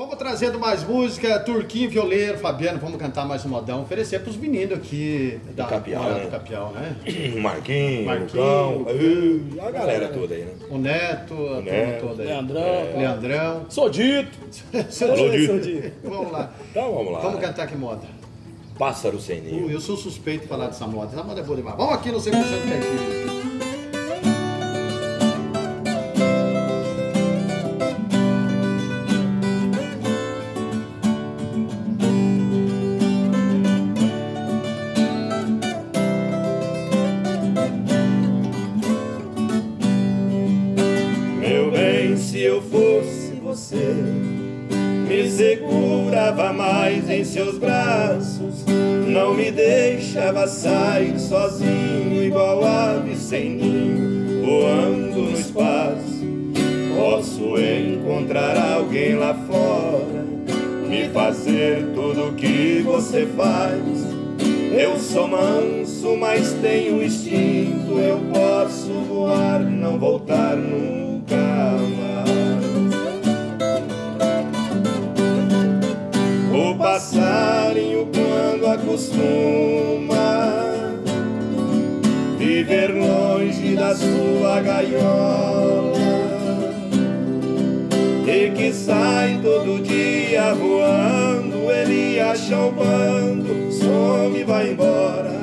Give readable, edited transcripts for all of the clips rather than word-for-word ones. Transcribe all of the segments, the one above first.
Vamos trazendo mais música, Turquinho, Violeiro, Fabiano, vamos cantar mais um modão, oferecer pros meninos aqui do Capial, né? Do Capial, né? Marquinhos, a galera toda aí, né? O Neto, a turma toda aí. Leandrão. Sodito. Sodito. Vamos lá. Então vamos lá. Vamos cantar que moda? Pássaro Sem Ninho. Eu sou suspeito de falar dessa moda. Essa moda é boa demais. Vamos aqui no 100% Caipira. Se eu fosse você, me segurava mais em seus braços, não me deixava sair sozinho, igual ave sem ninho, voando no espaço. Posso encontrar alguém lá fora, me fazer tudo o que você faz. Eu sou manso, mas tenho instinto, eu posso voar, não voltar nunca mais. O passarinho quando acostuma viver longe da sua gaiola e que sai todo dia voando, ele acha o bando, some e vai embora.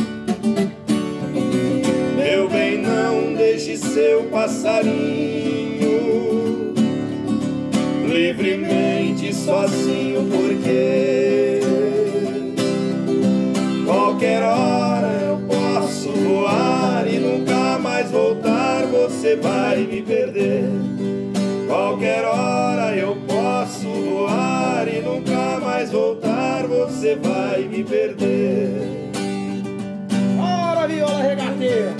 Meu bem, não deixe seu passarinho livremente sozinho, porque qualquer hora eu posso voar e nunca mais voltar, você vai me perder. Qualquer hora eu posso voar e nunca mais voltar, você vai me perder. Ora, viola regateira.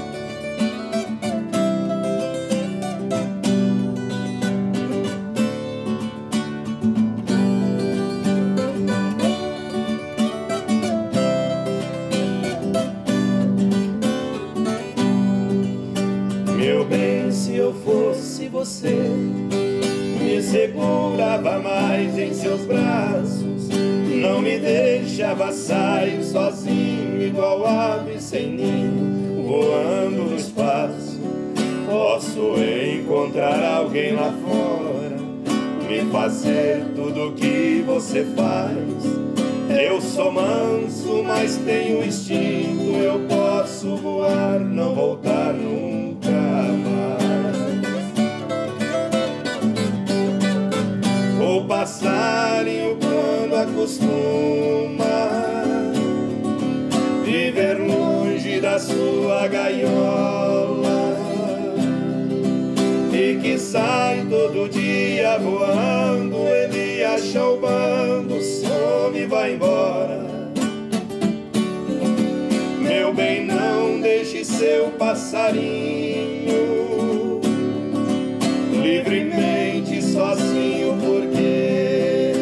Meu bem, se eu fosse você, me segurava mais em seus braços, não me deixava sair sozinho, igual ave sem ninho, voando no espaço. Posso encontrar alguém lá fora, me fazer tudo o que você faz. Eu sou manso, mas tenho instinto, eu posso voar, não voltar nunca mais. O passarinho quando acostuma viver longe da sua gaiola e que sai todo dia voando, ele acha o bando, some e vai embora. Meu bem, não deixe seu passarinho livremente sozinho, porque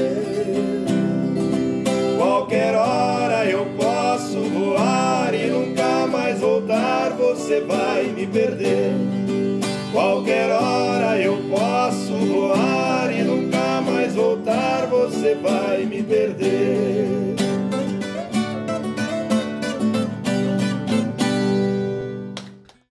qualquer hora eu posso voar e nunca mais voltar, você vai me perder. Qualquer hora eu posso voar e nunca mais voltar, você vai me perder.